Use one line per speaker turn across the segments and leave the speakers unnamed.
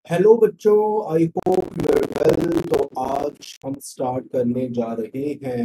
Hello बच्चों, I hope you are well. तो आज हम स्टार्ट करने जा रहे हैं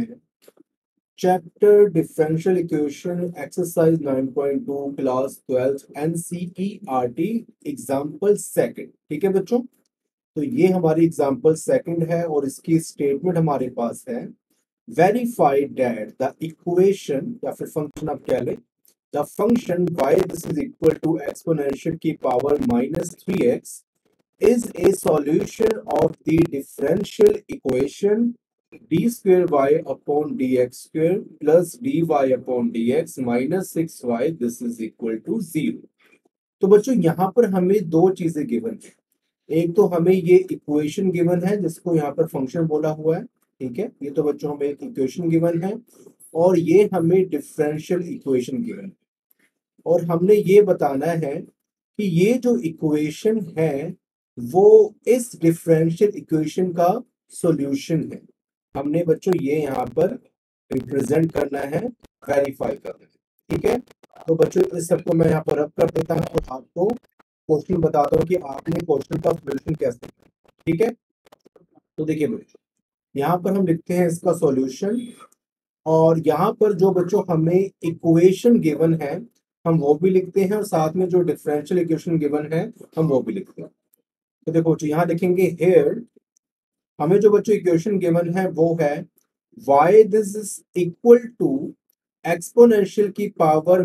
chapter differential equation exercise 9.2 class 12th NCERT example second. ठीक है बच्चों, तो ये हमारी एग्जाम्पल सेकंड है और इसकी स्टेटमेंट हमारे पास है वेरीफाई दैट द इक्वेशन या फिर फंक्शन आप कह लें, the function y this is equal to exponential की power -3x is a solution of the differential equation d square y upon dx square plus dy upon dx minus 6y this is equal to 0। तो बच्चों यहाँ पर हमें दो चीजें given है। एक तो हमें ये इक्वेशन गिवन है जिसको यहाँ पर फंक्शन बोला हुआ है। ठीक है, ये तो बच्चों हमें एक इक्वेशन गिवन है और ये हमें डिफरेंशियल इक्वेशन गिवन है और हमने ये बताना है कि ये जो इक्वेशन है वो इस डिफरेंशियल इक्वेशन का सॉल्यूशन है। हमने बच्चों ये यहाँ पर रिप्रेजेंट करना है, वेरीफाई करना है। ठीक है, तो बच्चों इस सबको मैं यहाँ पर रब कर देता हूँ और आपको क्वेश्चन बताता हूँ कि आपने क्वेश्चन का सॉल्यूशन कैसे करना है। ठीक है, तो देखिए बच्चों, यहाँ पर हम लिखते हैं इसका सॉल्यूशन और यहाँ पर जो बच्चों हमें इक्वेशन गिवन है हम वो भी लिखते हैं और साथ में जो डिफरेंशियल इक्वेशन गिवन है हम वो भी लिखते हैं। तो देखो बच्चों यहाँ लिखेंगे हियर, हमें जो बच्चों इक्वेशन गिवन है वो है y this is equal to exponential की पावर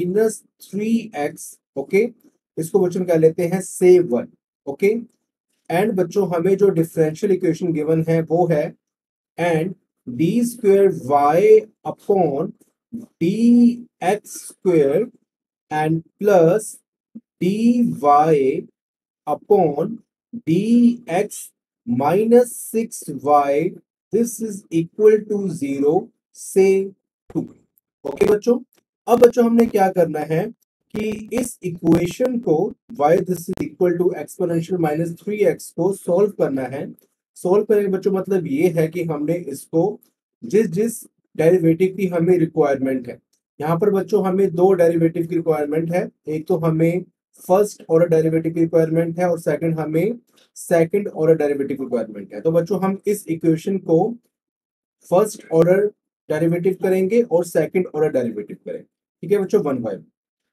-3x। ओके, इसको बच्चों क्या लेते हैं से 1। ओके, एंड बच्चों हमें जो डिफरेंशियल इक्वेशन गिवन है वो है and D square Y upon D X square and plus D Y upon D X minus 6y this is equal to 0 से 2। ओके बच्चों, अब बच्चों हमने क्या करना है कि इस इक्वेशन को y this is equal to exponential -3x को सॉल्व करना है। सॉल्व करने का बच्चों मतलब ये है कि हमने इसको जिस जिस डेरिवेटिव की हमें रिक्वायरमेंट है, यहाँ पर बच्चों हमें दो डेरिवेटिव की रिक्वायरमेंट है। एक तो हमें फर्स्ट ऑर्डर डेरिवेटिव की रिक्वायरमेंट है और सेकंड हमें सेकंड ऑर्डर डेरिवेटिव की रिक्वायरमेंट है। तो बच्चों हम इस इक्वेशन को फर्स्ट ऑर्डर डेरिवेटिव करेंगे और सेकंड ऑर्डर डेरिवेटिव करेंगे। ठीक है बच्चों, 1 बाय 1।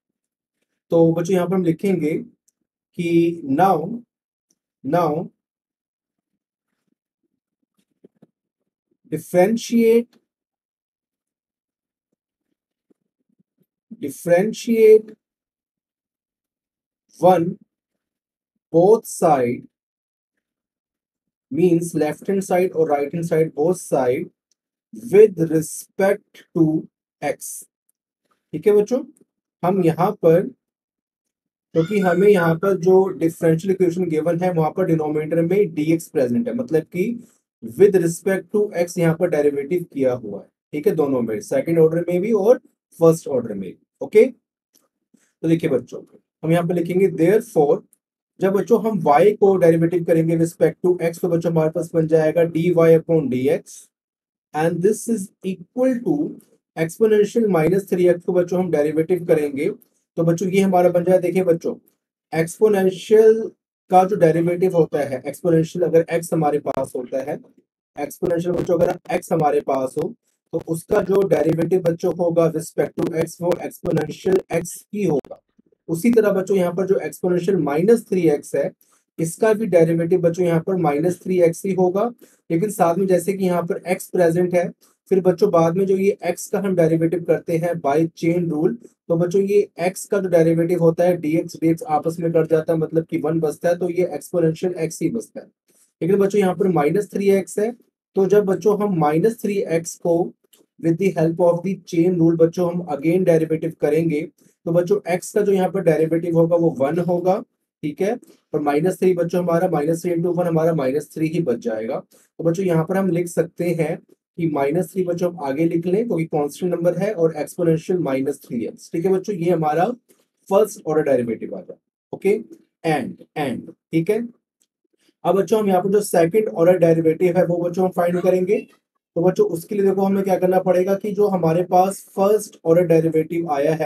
तो बच्चों यहाँ पर हम लिखेंगे कि now now differentiate one both side means left hand side or right hand side both side with respect to x। ठीक है बच्चों, हम यहाँ पर क्योंकि हमें यहाँ पर जो डिफरेंशियल इक्वेशन गिवन है वहां पर डिनोमिनेटर में dx प्रेजेंट है, मतलब कि विद रिस्पेक्ट टू x यहाँ पर डेरिवेटिव किया हुआ है। ठीक है, दोनों में, सेकंड ऑर्डर में भी और फर्स्ट ऑर्डर में। ओके, तो देखिए बच्चों हम यहाँ पे लिखेंगे देयरफॉर, जब बच्चों हम y को डेरिवेटिव करेंगे रिस्पेक्ट टू x तो बच्चों हमारे पास बन जाएगा dy upon dx and this is equal to exponential -3x को बच्चों हम डेरिवेटिव करेंगे तो बच्चों ये हमारा बन जाए। देखिए बच्चों, एक्सपोनेंशियल का जो डेरिवेटिव होता है, एक्सपोनेंशियल अगर x हमारे पास होता है, एक्सपोनेंशियल बच्चों अगर x हमारे पास हो तो उसका जो डेरिवेटिव बच्चों होगा रिस्पेक्ट टू x वो एक्सपोनेंशियल x ही होगा। उसी तरह बच्चों यहाँ पर जो एक्सपोनेंशियल -3x है इसका भी डेरिवेटिव बच्चों यहाँ पर -3x ही होगा, लेकिन साथ में जैसे कि यहाँ पर x प्रेजेंट है फिर बच्चों बाद में जो ये x का हम डेरिवेटिव करते हैं बाय चेन रूल, तो बच्चों ये x का जो डेरिवेटिव होता है dx आपस में कट जाता है, मतलब कि 1 बचता है, तो ये एक्सपोनेंशियल x ही बचता है। लेकिन बच्चों यहाँ पर -3x है, तो जब बच्चों हम -3x को with the help of the chain rule बच्चों हम अगेन डेरिवेटिव करेंगे तो बच्चों x का जो यहाँ पर डेरिवेटिव होगा वो 1 होगा। ठीक है, और -3 बच्चों हमारा -3 इंटू 1 हमारा -3 ही बच जाएगा। तो बच्चों यहाँ पर हम लिख सकते हैं कि -3 बच्चों हम आगे लिख लें क्योंकि कांस्टेंट नंबर है और एक्सपोनेंशियल -3x। ठीक है बच्चों, ये हमारा फर्स्ट ऑर्डर डेरिवेटिव आ जाए। ओके, एंड ठीक है, अब बच्चों हम यहाँ पर जो सेकंड ऑर्डर डेरिवेटिव है वो बच्चों हम फाइंड करेंगे। तो बच्चों उसके लिए देखो हमें क्या करना पड़ेगा कि जो हमारे पास फर्स्ट ऑर्डर डेरिवेटिव आया है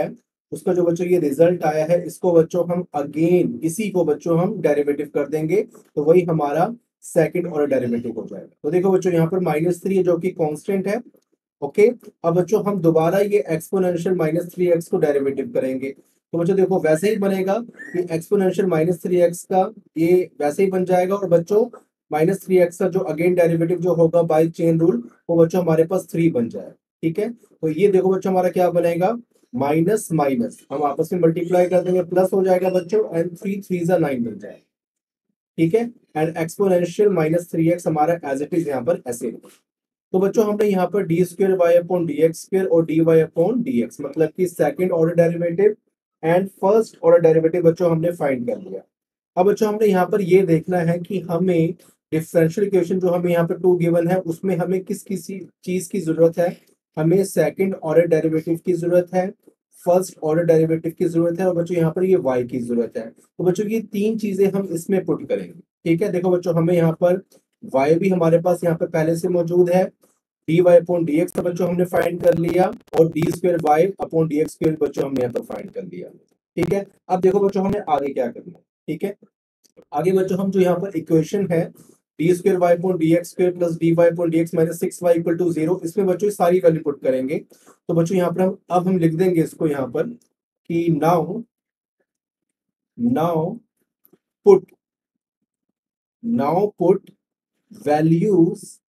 उसका जो बच्चों ये रिजल्ट आया है इसको बच्चों हम अगेन इसी को बच्चों हम डेरिवेटिव कर देंगे, तो वही हमारा सेकंड ऑर्डर डेरिवेटिव हो जाएगा। तो देखो बच्चों यहाँ पर -3 है जो कि कांस्टेंट है। ओके, अब बच्चों हम दोबारा ये एक्सपोनेंशियल -3x को डेरिवेटिव करेंगे, तो बच्चों देखो वैसे ही बनेगा कि एक्सपोनेंशियल -3x का ये वैसे ही बन जाएगा, और बच्चों -3x का जो अगेन डेरिवेटिव जो होगा बाय चेन रूल वो बच्चों हमारे पास 3 बन जाएगा। ठीक है, तो ये देखो बच्चों हमारा क्या बनेगा, माइनस माइनस हम आपस में मल्टीप्लाई कर देंगे, प्लस हो जाएगा बच्चों, एंड 3 3 9 बन जाएगा। ठीक है, एंड एक्सपोनेंशियल -3x हमारा एज इट इज यहाँ पर ऐसे। तो बच्चों हमने यहाँ पर D square Y upon D X square और D Y upon D X मतलब कि second order derivative and first order derivative बच्चों हमने फाइंड कर लिया। अब बच्चों हमने यहाँ पर ये देखना है कि हमें डिफरेंशियल इक्वेशन जो हमें यहाँ पर 2 गिवन है उसमें हमें किस किसी चीज की जरूरत है। हमें सेकंड ऑर्डर डेरिवेटिव की जरूरत है, फर्स्ट ऑर्डर डेरिवेटिव की जरूरत है, और बच्चों यहाँ पर ये y की जरूरत है। तो बच्चों ये तीन चीजें हम इसमें पुट करेंगे। ठीक है, देखो बच्चों हमें यहाँ पर y भी हमारे पास यहाँ पर पहले से मौजूद है, D Y upon D X बच्चों हमने फाइंड कर लिया, और D square Y upon D X square बच्चों हमने यहाँ पर फाइंड कर लिया। ठीक है, अब देखो बच्चों हमें आगे क्या करना है। ठीक है, आगे बच्चों हम जो यहाँ पर इक्वेशन है D square Y upon D X square plus D Y upon D X minus 6y equal to 0, इसमें बच्चों सारी वैल्यू पुट करेंगे। तो बच्चों यहाँ पर हम लिख देंगे इसको यहाँ पर कि now now put values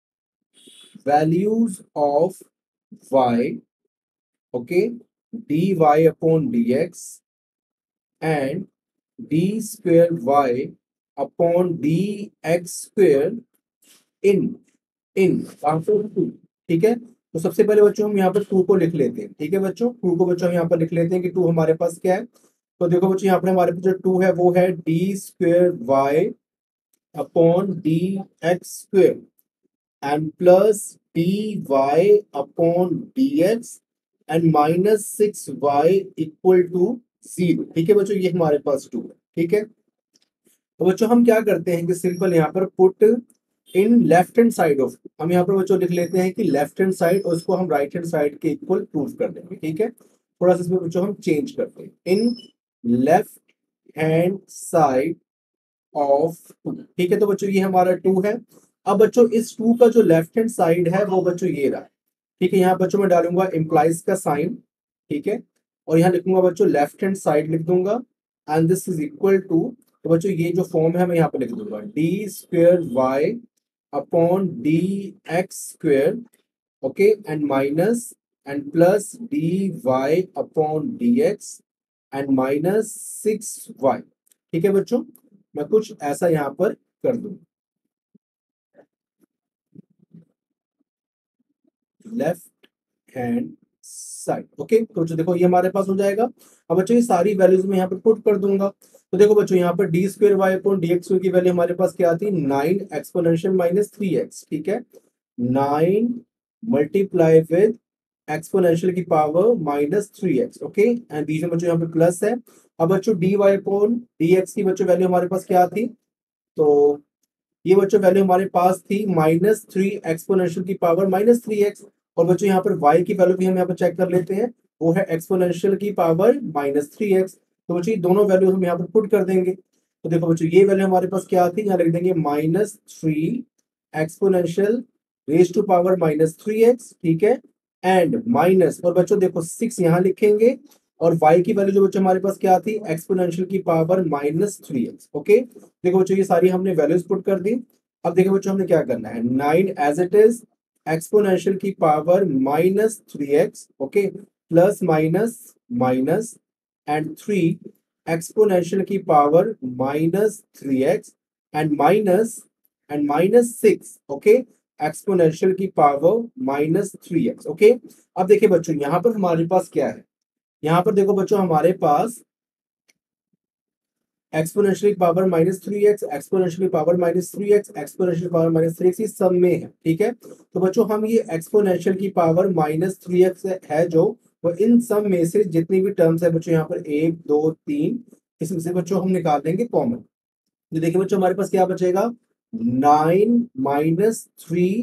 of y, okay, dy upon dx and d square y upon dx square in two. ठीक है, तो सबसे पहले बच्चों हम यहाँ पर 2 को लिख लेते हैं। ठीक है बच्चों, 2 को बच्चों हम यहाँ पर लिख लेते हैं कि 2 हमारे पास क्या है। तो देखो बच्चों यहाँ पर हमारे पास जो 2 है वो है D square Y upon D X square and plus dy upon dx and minus 6y equal to 0। ठीक है बच्चों, ये हमारे पास 2 है। ठीक है, तो बच्चों हम क्या करते हैं कि सिंपल यहाँ पर put in left hand side of, हम यहाँ पर बच्चों लिख लेते हैं कि लेफ्ट हैंड साइड और उसको हम राइट हैंड साइड के इक्वल प्रूव कर देंगे। ठीक है, थोड़ा सा इसमें बच्चों हम चेंज करते हैं, in left hand side of 2। ठीक है, तो बच्चों ये हमारा 2 है। अब बच्चों इस 2 का जो लेफ्ट हैंड साइड है वो बच्चों ये रहा। ठीक है, यहाँ बच्चों मैं डालूंगा इम्प्लाइज का साइन। ठीक है, और यहाँ लिखूंगा बच्चों लेफ्ट हैंड साइड लिख दूंगा, and this is equal to, तो बच्चों ये जो फॉर्म है मैं यहाँ पे लिख दूंगा D square Y upon D X square, okay, and minus and plus D Y upon D X and minus 6y। ठीक है बच्चों, मैं कुछ ऐसा यहाँ पर कर दूं, लेफ्ट हैंड साइड। ओके, तो बच्चों देखो ये हमारे पास हो जाएगा। अब बच्चों ये सारी वैल्यूज में यहाँ पर पुट कर दूंगा। तो देखो बच्चों यहाँ पर D square Y upon D X की वैल्यू हमारे पास क्या आती है, 9 एक्सपोनेंशियल -3x। ठीक है, 9 मल्टीप्लाई विद एक्सपोनेंशियल की पावर -3x। ओके, एंड बीच में बच्चों यहाँ पे प्लस है। अब बच्चों D Y upon D X की बच्चों वैल्यू हमारे पास क्या थी, तो ये बच्चों वैल्यू हमारे पास थी -3 एक्सपोनेंशियल की पावर -3x। और बच्चों यहाँ पर y की वैल्यू भी हम यहाँ पर चेक कर लेते हैं, वो है एक्सपोनेंशियल की पावर -3x। तो बच्चों ये दोनों वैल्यू हम यहाँ पर पुट कर देंगे। तो देखो बच्चों ये वैल्यू हमारे पास क्या थी, यहाँ लिख देंगे -3 exponential raise to power -3x। ठीक है, एंड माइनस, और बच्चों देखो 6 यहाँ लिखेंगे, और y की वैल्यू जो बच्चों हमारे पास क्या थी, एक्सपोनेंशियल की पावर -3x। ओके, देखो बच्चों ये सारी हमने वैल्यूज पुट कर दी। अब देखो बच्चों हमने क्या करना है, 9 एज इट इज एक्सपोनेंशियल की power -3x, okay, plus minus minus and 3 exponential की power -3x and minus 6, okay, exponential की पावर -3x। ओके, अब देखिए बच्चों यहाँ पर हमारे पास क्या है, यहाँ पर देखो बच्चों हमारे पास exponential power -3x, exponential power -3x, exponential power -3x ये सब में है। ठीक है, तो बच्चों हम ये एक्सपोनेंशियल की पावर -3x है जो, वो इन सब में से जितनी भी टर्म्स है बच्चों यहाँ पर 1 2 3, इसमें से बच्चों हम निकाल देंगे कॉमन। तो देखिए बच्चों हमारे पास क्या बचेगा, 9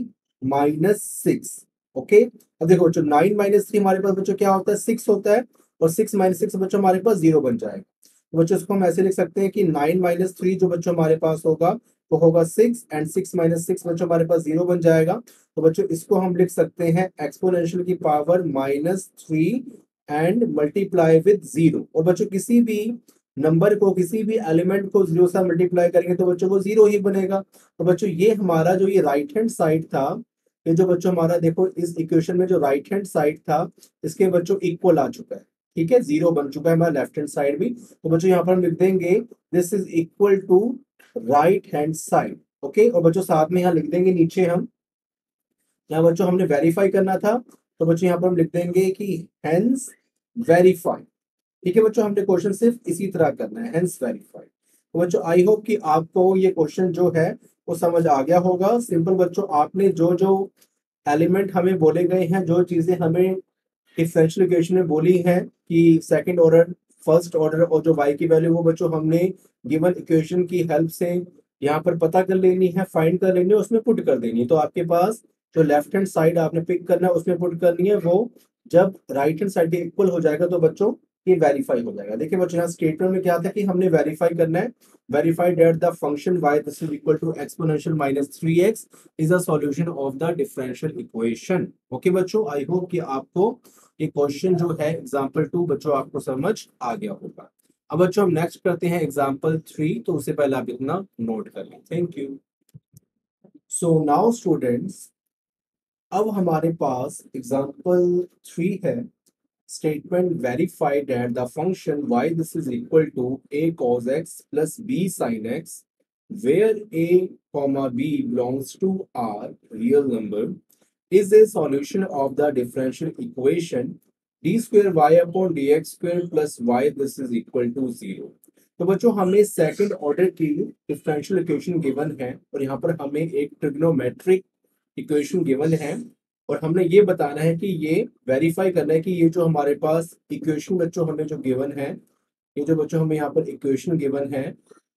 -3 -6। ओके, अब देखो बच्चों 9 -3 हमारे पास बच्चों क्या होता है, 6 होता है। और 6 माइनस 6 बच्चों हमारे पास 0 बन जाएगा। तो बच्चों इसको हम ऐसे लिख सकते हैं कि 9 माइनस 3 जो बच्चों हमारे पास होगा वो होगा 6 एंड 6 माइनस 6 बच्चों हमारे पास 0 बन जाएगा। तो बच्चों इसको हम लिख सकते हैं एक्सपोनेंशियल की पावर -3 एंड मल्टीप्लाई विद 0। और बच्चों किसी भी नंबर को, किसी भी एलिमेंट को 0 से मल्टीप्लाई करेंगे तो बच्चों को 0 ही बनेगा। तो बच्चों ये हमारा जो ये राइट हैंड साइड था, ये जो बच्चों हमारा देखो इस इक्वेशन में जो राइट हैंड साइड था इसके बच्चों इक्वल आ चुका है। ठीक है, 0 बन चुका है हमारा लेफ्ट हैंड साइड भी। तो बच्चों यहाँ पर हम लिख देंगे this is equal to right hand side. Okay, और बच्चों साथ में यहाँ लिख देंगे नीचे हम, यहाँ बच्चों हमने वेरीफाई करना था तो बच्चों यहाँ पर हम लिख देंगे कि हेंस वेरीफाई। ठीक है बच्चों, हमने क्वेश्चन सिर्फ इसी तरह करना है, हेंस वेरीफाई। तो बच्चों आई होप कि आपको ये क्वेश्चन जो है वो समझ आ गया होगा। सिंपल बच्चों, आपने जो जो एलिमेंट हमें बोले गए हैं, जो चीजें हमें डिफरेंशियल इक्वेशन में बोली हैं कि सेकंड ऑर्डर, फर्स्ट ऑर्डर और जो y की वैल्यू, वो बच्चों हमने गिवन इक्वेशन की हेल्प से यहाँ पर पता कर लेनी है, फाइंड कर लेनी है, उसमें पुट कर देनी है। तो आपके पास जो लेफ्ट हैंड साइड आपने पिक करना है उसमें पुट करनी है, वो जब राइट हैंड साइड के इक्वल हो जाएगा तो बच्चों ये वेरीफाई हो जाएगा। देखिए बच्चों यहाँ स्टेटमेंट में क्या था कि हमने वेरीफाई करना है, verify that the function y this is equal to exponential -3x is a solution of the differential equation. Okay बच्चों, आई होप कि आपको ये क्वेश्चन जो है एग्जाम्पल 2 बच्चों आपको समझ आ गया होगा। अब बच्चों हम नेक्स्ट करते हैं एग्जाम्पल 3, तो उससे पहले आप इतना नोट कर लें। Thank you. So now students, अब हमारे पास एग्जाम्पल 3 है। Statement verify that the function y this is equal to a cos x plus b sin x where a comma b belongs to r real number is a solution of the differential equation d square y upon dx square plus y this is equal to 0। तो बच्चों हमें second order की differential equation given है और यहाँ पर हमें एक ट्रिग्नोमेट्रिक इक्वेशन गिवन है और हमने ये बताना है कि ये वेरीफाई करना है कि ये जो हमारे पास इक्वेशन बच्चों हमें जो गिवन है, ये जो बच्चों हमें यहाँ पर इक्वेशन गिवन है,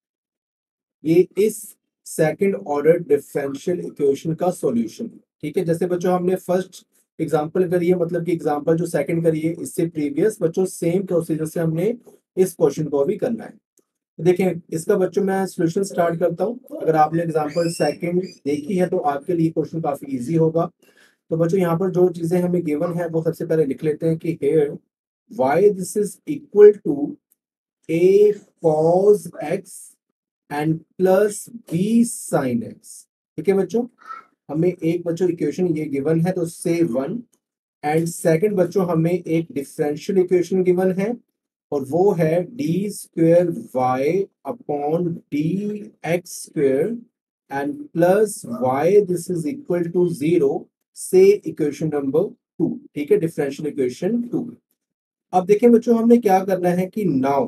ये इस सेकंड ऑर्डर डिफरेंशियल इक्वेशन का सॉल्यूशन है। ठीक है, जैसे बच्चों हमने फर्स्ट एग्जांपल करी है, मतलब कि एग्जांपल जो सेकंड करी है इससे प्रीवियस बच्चों सेम प्रोसीजर से हमने इस क्वेश्चन को भी करना है। देखें इसका बच्चों मैं सॉल्यूशन स्टार्ट करता हूँ। अगर आपने एग्जांपल सेकंड देखी है तो आपके लिए क्वेश्चन काफी इजी होगा। तो बच्चों यहाँ पर जो चीजें हमें गिवन है वो सबसे पहले लिख लेते हैं कि here y this is equal to a cos x and plus b sin x। ठीक है बच्चों, हमें एक बच्चों इक्वेशन ये गिवन है तो से 1 एंड सेकंड बच्चों हमें एक डिफरेंशियल इक्वेशन गिवन है और वो है D square Y upon D X square and plus Y this is equal to 0 से इक्वेशन नंबर 2। ठीक है, डिफरेंशियल इक्वेशन 2। अब देखें बच्चों हमने क्या करना है कि नाउ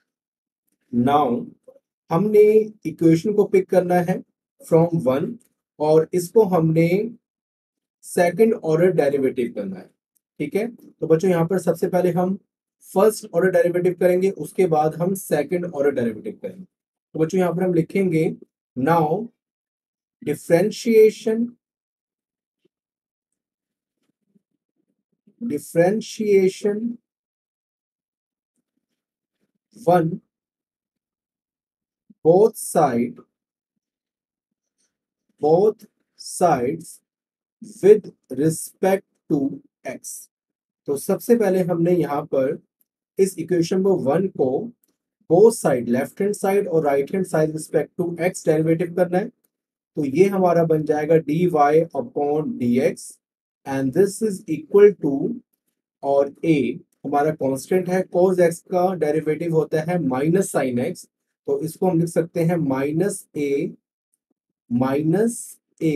नाउ हमने इक्वेशन को पिक करना है फ्रॉम 1 और इसको हमने सेकंड ऑर्डर डेरिवेटिव करना है। ठीक है, तो बच्चों यहाँ पर सबसे पहले हम फर्स्ट ऑर्डर डेरिवेटिव करेंगे, उसके बाद हम सेकंड ऑर्डर डेरिवेटिव करेंगे। तो बच्चों यहाँ पर हम लिखेंगे now differentiation differentiation 1 both sides with respect to x। तो सबसे पहले हमने यहाँ पर इस इक्वेशन नंबर 1 को both side, left hand side और right hand side respect to x derivative करना है। तो ये हमारा बन जाएगा dy upon dx and this is equal to, और a हमारा कांस्टेंट है, cos x का डेरिवेटिव होता है माइनस साइन x, तो इसको हम लिख सकते हैं minus A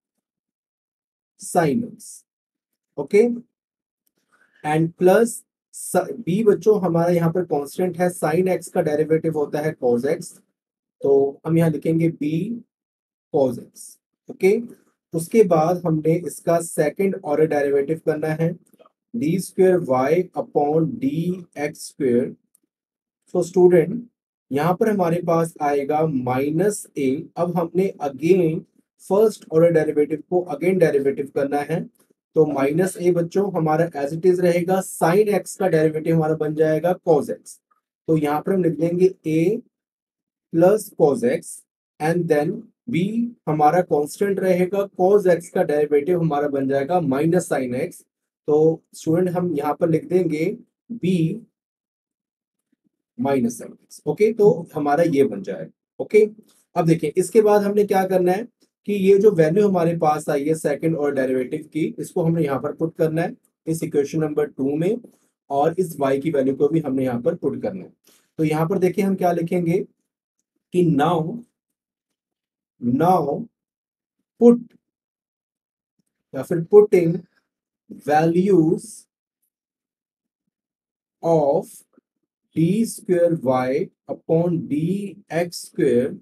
sine x। Okay, and plus b बच्चों हमारा यहाँ पर कांस्टेंट है, साइन x का डेरिवेटिव होता है cos x, तो हम यहाँ लिखेंगे b cos x। ओके, उसके बाद हमने इसका सेकंड ऑर्डर डेरिवेटिव करना है D square Y upon D X square. तो स्टूडेंट यहाँ पर हमारे पास आएगा माइनस ए। अब हमने अगेन फर्स्ट ऑर्डर डेरिवेटिव को अगेन डेरिवेटिव करना है, तो माइनस ए बच्चों हमारा एज इट इज रहेगा, साइन एक्स का डेरिवेटिव हमारा बन जाएगा कॉस एक्स। तो यहाँ पर हम लिख देंगे A plus cos X and then B हमारा कांस्टेंट रहेगा, कॉस एक्स का डेरिवेटिव हमारा बन जाएगा माइनस साइन एक्स। तो स्टूडेंट हम यहाँ पर लिख देंगे B minus sine x. Okay, तो हमारा ये बन जाएगा। ओके, अब देखिए इसके बाद हमने क्या करना है कि ये जो वैल्यू हमारे पास आई है सेकंड और डेरिवेटिव की, इसको हमने यहाँ पर पुट करना है इस इक्वेशन नंबर 2 में, और इस y की वैल्यू को भी हमने यहाँ पर पुट करना है। तो यहाँ पर देखिए हम क्या लिखेंगे कि नाउ नाउ पुट या फिर putting values of D square Y upon D X square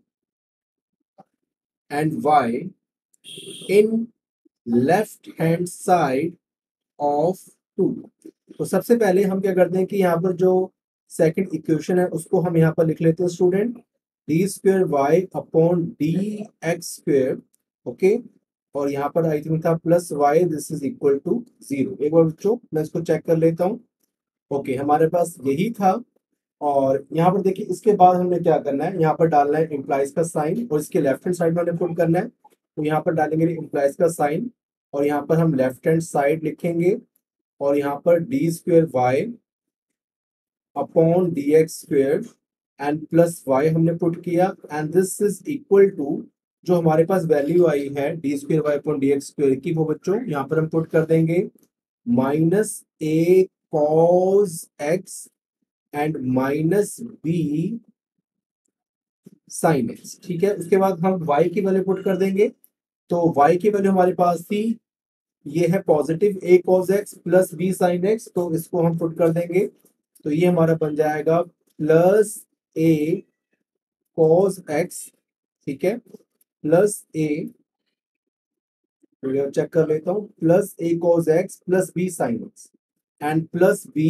and Y in left hand side of 2। तो सबसे पहले हम क्या करते हैं कि यहाँ पर जो सेकंड इक्वेशन है उसको हम यहाँ पर लिख लेते हैं student, D square Y upon D X square. Okay, और यहाँ पर आई थिंक था plus Y, this is equal to 0। एक बार बच्चों मैं इसको चेक कर लेता हूँ। ओके, हमारे पास यही था। और यहाँ पर देखिए इसके बाद हमने क्या करना है, यहाँ पर डालना है इम्प्लाइज का साइन, और इसके लेफ्ट हैंड साइड में हमें पुट करना है। तो यहाँ पर डालेंगे इम्प्लाइज का साइन, और यहाँ पर हम लेफ्ट हैंड साइड लिखेंगे, और यहाँ पर D square Y upon D X square and plus Y हमने पुट किया, and this is equal to जो हमारे पास वैल्यू आई है D square Y upon D X square की, वो बच्चों यहाँ पर हम पुट कर देंगे minus A cos X and minus B sine X. ठीक है, उसके बाद हम y की वैल्यू पुट कर देंगे। तो y की वैल्यू हमारे पास थी, ये है positive a cos x plus b sine x, तो इसको हम पुट कर देंगे। तो ये हमारा बन जाएगा प्लस ए कॉस एक्स, ठीक है, प्लस ए, चेक कर लेता हूँ, plus a cos x plus b sine x and plus b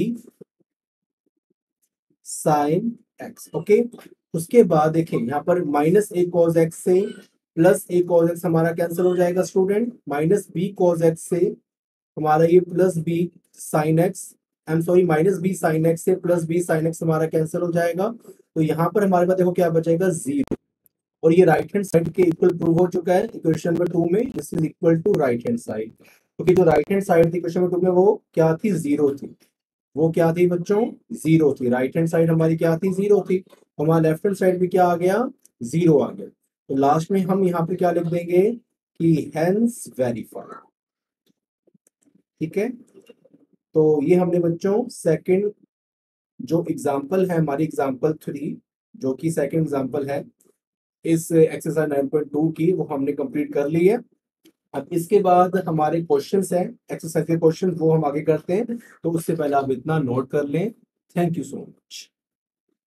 sine x. Okay, उसके बाद देखिए यहाँ पर माइनस ए कॉस एक्स से प्लस ए कॉस एक्स हमारा कैंसिल हो जाएगा student, minus b cos x से हमारा ये plus b sine x, I am sorry minus B sine x से प्लस बी साइन एक्स हमारा कैंसिल हो जाएगा। तो यहाँ पर हमारे पास देखो क्या बचेगा 0, और ये राइट हैंड साइड के इक्वल प्रूव हो चुका है इक्वेशन नंबर 2 में, this is equal to right hand side. क्योंकि जो राइट हैंड साइड थी इक्वेशन नंबर 2 में वो क्या थी, 0 थी। वो क्या थी बच्चों, 0 थी। राइट हैंड साइड हमारी क्या थी, 0 थी। हमारा लेफ्ट हैंड साइड भी क्या आ गया, 0 आ गया। तो लास्ट में हम यहाँ पे क्या लिख देंगे कि हेंस वेरीफाइड। ठीक है, तो ये हमने बच्चों सेकंड जो एग्जांपल है हमारी एग्जांपल 3, जो कि सेकंड एग्जांपल है इस एक्सरसाइज 9.2 की, वो हमने कंप्लीट कर ली है। अब इसके बाद हमारे क्वेश्चंस हैं, एक्सरसाइज के क्वेश्चन, वो हम आगे करते हैं। तो उससे पहले आप इतना नोट कर लें। Thank you so much.